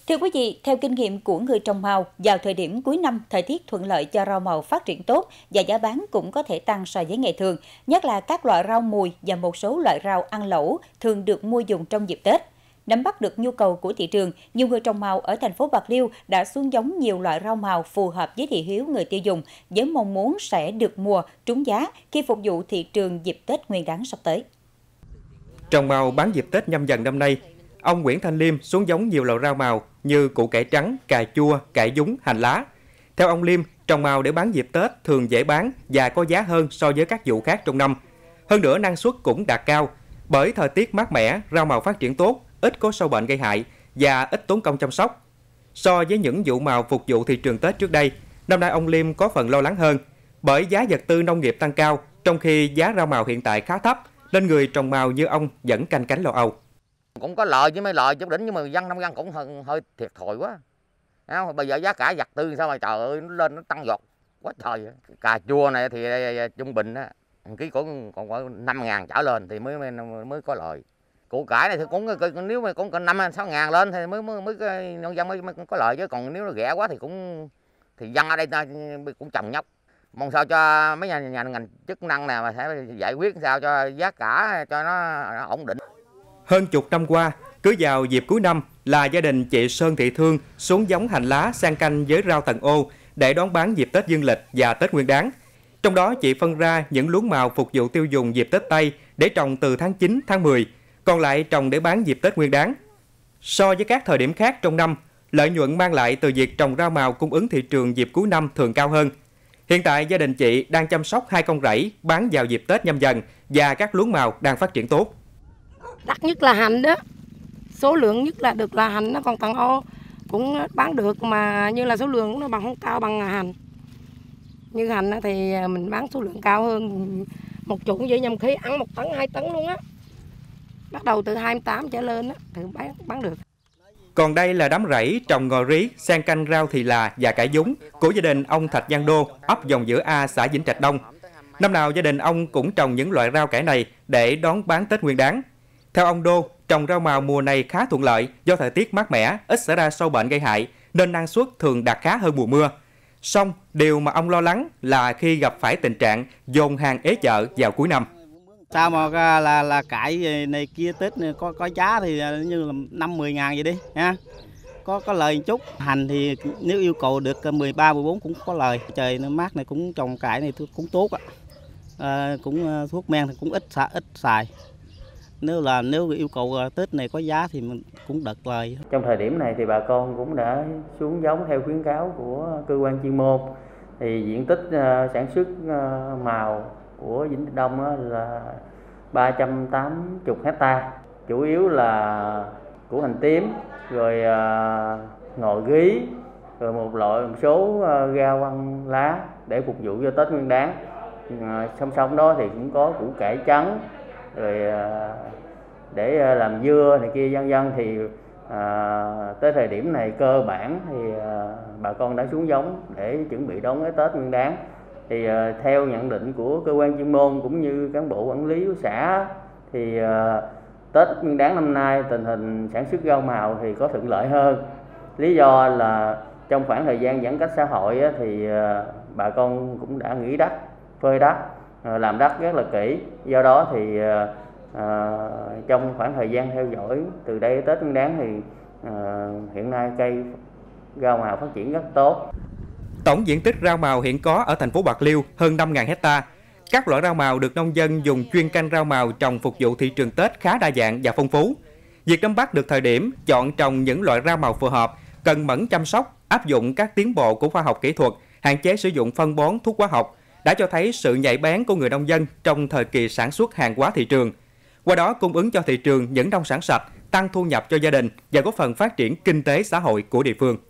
Thưa quý vị, theo kinh nghiệm của người trồng màu, vào thời điểm cuối năm, thời tiết thuận lợi cho rau màu phát triển tốt và giá bán cũng có thể tăng so với ngày thường, nhất là các loại rau mùi và một số loại rau ăn lẩu thường được mua dùng trong dịp Tết. Nắm bắt được nhu cầu của thị trường, nhiều người trồng màu ở thành phố Bạc Liêu đã xuống giống nhiều loại rau màu phù hợp với thị hiếu người tiêu dùng với mong muốn sẽ được mua trúng giá khi phục vụ thị trường dịp Tết Nguyên đán sắp tới. Trồng màu bán dịp Tết Nhâm Dần năm nay, ông Nguyễn Thanh Liêm xuống giống nhiều loại rau màu như củ cải trắng, cà chua, cải dúng, hành lá. Theo ông Liêm, trồng màu để bán dịp Tết thường dễ bán và có giá hơn so với các vụ khác trong năm. Hơn nữa năng suất cũng đạt cao, bởi thời tiết mát mẻ, rau màu phát triển tốt, ít có sâu bệnh gây hại và ít tốn công chăm sóc. So với những vụ màu phục vụ thị trường Tết trước đây, năm nay ông Liêm có phần lo lắng hơn, bởi giá vật tư nông nghiệp tăng cao, trong khi giá rau màu hiện tại khá thấp, nên người trồng màu như ông vẫn canh cánh lo âu. Cũng có lời chứ mấy lời chút đỉnh, nhưng mà nông dân cũng hơi thiệt thòi quá. Bây giờ giá cả vật tư sao mà trời ơi nó lên nó tăng giọt quá trời. Cà chua này thì trung bình á, ký còn 5.000 trở lên thì mới có lời. Củ cải này thì cũng nếu mà cũng 5-6 ngàn lên thì mới nông dân mới có lợi, chứ còn nếu nó rẻ quá thì dân ở đây cũng chồng nhóc. Mong sao cho mấy nhà ngành chức năng này mà sẽ giải quyết sao cho giá cả cho nó ổn định. Hơn chục năm qua, cứ vào dịp cuối năm là gia đình chị Sơn Thị Thương xuống giống hành lá sang canh với rau tầng ô để đón bán dịp Tết Dương lịch và Tết Nguyên đán. Trong đó chị phân ra những luống màu phục vụ tiêu dùng dịp Tết Tây để trồng từ tháng 9, tháng 10, còn lại trồng để bán dịp Tết Nguyên đán. So với các thời điểm khác trong năm, lợi nhuận mang lại từ việc trồng rau màu cung ứng thị trường dịp cuối năm thường cao hơn. Hiện tại gia đình chị đang chăm sóc 2 con rẫy bán vào dịp Tết Nhâm Dần và các luống màu đang phát triển tốt. Đắt nhất là hành đó, số lượng nhất là được là hành, nó còn tầng ô cũng bán được mà như là số lượng nó bằng không cao bằng hành. Như hành thì mình bán số lượng cao hơn, một chục với nhâm khí ăn 1 tấn 2 tấn luôn á. Bắt đầu từ 28 trở lên á thì bán được. Còn đây là đám rẫy trồng ngò rí, xen canh rau thì là và cải dúng của gia đình ông Thạch Văn Đô, ấp Dòng Giữa A, xã Vĩnh Trạch Đông. Năm nào gia đình ông cũng trồng những loại rau cải này để đón bán Tết Nguyên đán. Theo ông Đô, trồng rau màu mùa này khá thuận lợi do thời tiết mát mẻ, ít xảy ra sâu bệnh gây hại nên năng suất thường đạt khá hơn mùa mưa. Song điều mà ông lo lắng là khi gặp phải tình trạng dồn hàng ế chợ vào cuối năm. Sao mà là cải này kia Tết này có giá thì như là 5-10 ngàn vậy đi nha. Có lời một chút. Hành thì nếu yêu cầu được 13-14 cũng có lời. Trời nó mát này cũng trồng cải này cũng tốt ạ. Cũng thuốc men thì cũng ít xài. Nếu yêu cầu Tết này có giá thì mình cũng đợt lời. Trong thời điểm này thì bà con cũng đã xuống giống theo khuyến cáo của cơ quan chuyên môn. Thì diện tích sản xuất màu của Vĩnh Trạch Đông là 380 hecta, chủ yếu là củ hành tím, rồi ngò gí, rồi một số rau ăn lá để phục vụ cho Tết Nguyên đán. Song song đó thì cũng có củ cải trắng, rồi để làm dưa này kia vân vân. Thì tới thời điểm này cơ bản thì bà con đã xuống giống để chuẩn bị đón cái Tết Nguyên đán. Thì theo nhận định của cơ quan chuyên môn cũng như cán bộ quản lý của xã thì Tết Nguyên đán năm nay tình hình sản xuất rau màu thì có thuận lợi hơn. Lý do là trong khoảng thời gian giãn cách xã hội thì bà con cũng đã nghỉ đất, phơi đất, làm đất rất là kỹ. Do đó thì trong khoảng thời gian theo dõi từ đây Tết Nguyên đán thì hiện nay cây rau màu phát triển rất tốt. Tổng diện tích rau màu hiện có ở thành phố Bạc Liêu hơn 5.000 hecta. Các loại rau màu được nông dân dùng chuyên canh rau màu trồng phục vụ thị trường Tết khá đa dạng và phong phú. Việc nắm bắt được thời điểm, chọn trồng những loại rau màu phù hợp, cần mẫn chăm sóc, áp dụng các tiến bộ của khoa học kỹ thuật, hạn chế sử dụng phân bón thuốc hóa học, đã cho thấy sự nhạy bén của người nông dân trong thời kỳ sản xuất hàng hóa thị trường. Qua đó cung ứng cho thị trường những nông sản sạch, tăng thu nhập cho gia đình và góp phần phát triển kinh tế xã hội của địa phương.